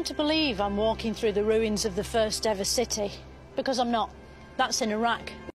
to believe I'm walking through the ruins of the first ever city, because I'm not. That's in Iraq.